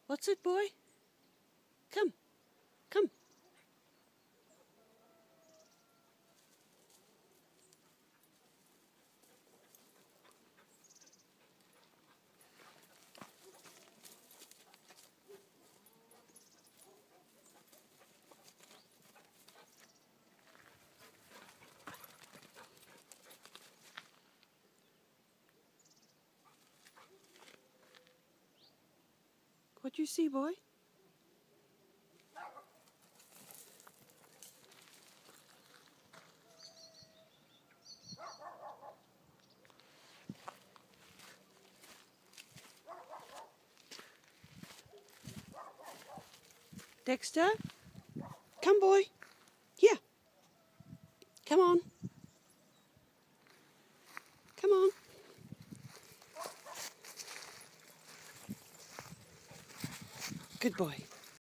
What's it, boy? Come. Come. What you see, boy? Dexter? Come, boy. Here. Come on. Come on. Good boy.